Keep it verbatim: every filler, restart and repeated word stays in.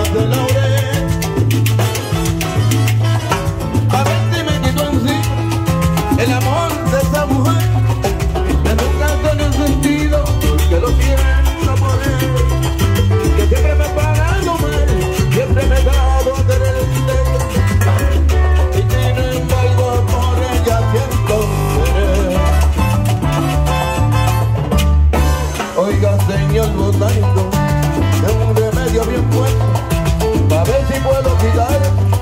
de laurel. A ver si me quito encima el amor de esa mujer que nunca tiene sentido, porque lo siento por él, que siempre me ha pagado mal, siempre me ha dado a querer y sin embargo por ella siento querer. Oiga, señor botánico, de un remedio bien fuerte, para ver si puedo quitar